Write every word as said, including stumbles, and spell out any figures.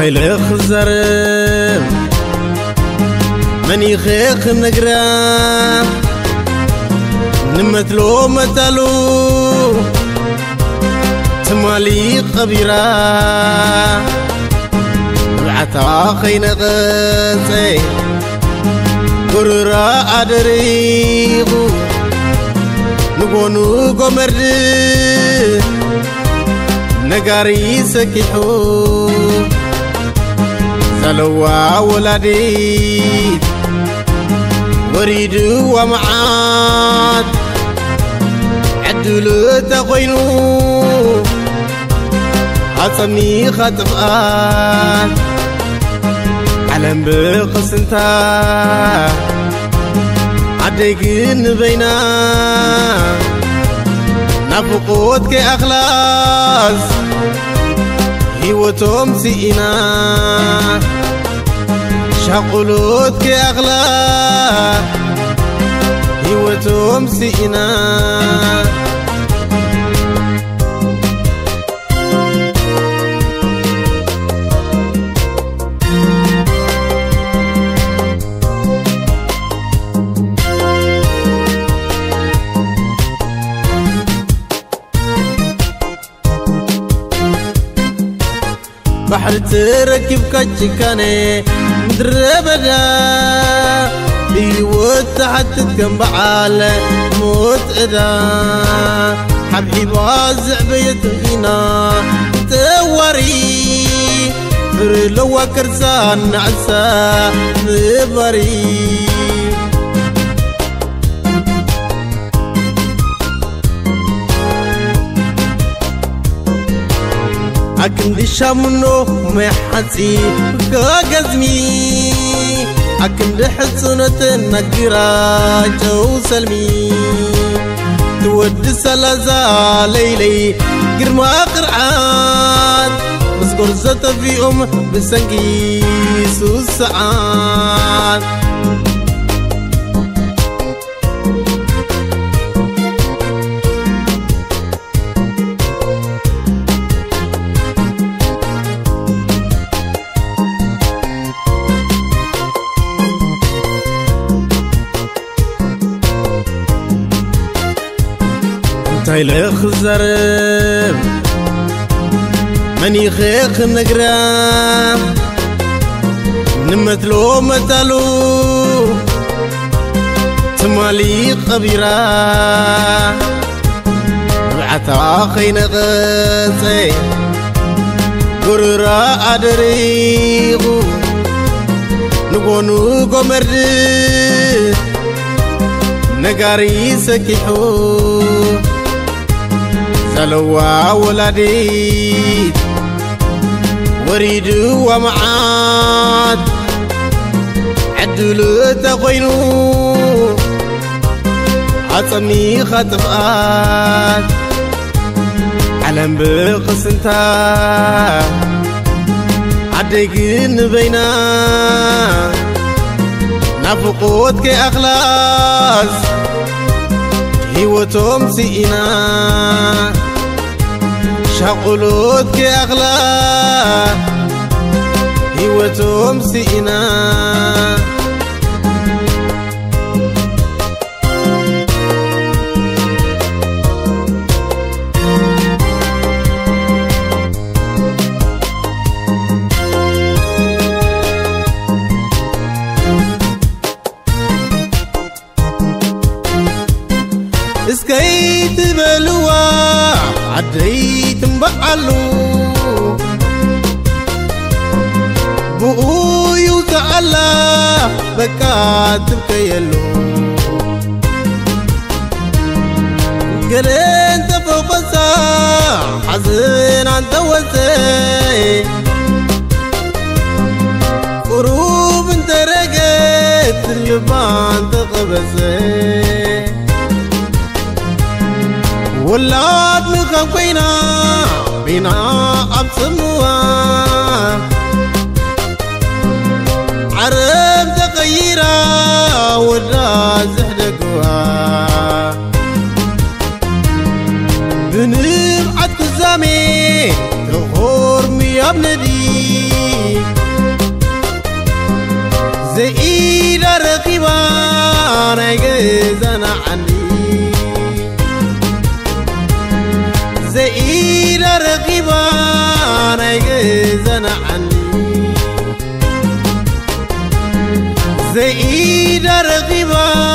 انتي لخ الزرب من يخيخ النقرام نمثلو مثلو تمالي قبيرة بعتا خين غزي قرر أدريغو نقونو قمرد نقاري سكيحو سلوى ولديت وريد ومعاد عدلو تقوينو عصمي خطفات علم بقسنتا عديقن بينا نفقوت كأخلاص هيوتهم سئنا شاقلوت كأخلاق هيوتهم سئنا بحر تركب كتشكاني مدربدا بيوت تحت تكنبعال موت ادا حبيب وازع بيتهينا توري فرلو كرسان عسى مبري أكن دي شامنو محسي كاغزمي أكن دي حسنة نقرا جو سلمي تود سلازا ليلي قرما قرعان مسكور زت في أم بسنكي سوسعان انتي لخ الزرب من يخيخ النقرام نمثلو مثلو تمالي قبيرة بعتا خين غزي قرر أدريغو نقونو قمرد نقاري سكيحو سلوى ولديت وريد ومعاد عدلو تقوينو عصمي خطفات علم بقسنتا عديقن بينا نفقوت كأخلاص هيوتهم سئنا شاقلوت كأخلاق هيوتهم سئنا اسكيت بلوا عديت مبقلو بقوي وتعالى بكات بكيلو قلنت فوق الساع حزين عن توسي قروب انت رقيت اللبان تقبسي ولاد مخوينا بنا أبسموا عرب تغييرا والراس حدقوا بنبعد كزامي تغور مياب ندي نايجزنا عني زئيد رقيبة نايجزنا عني زئيد رقيبة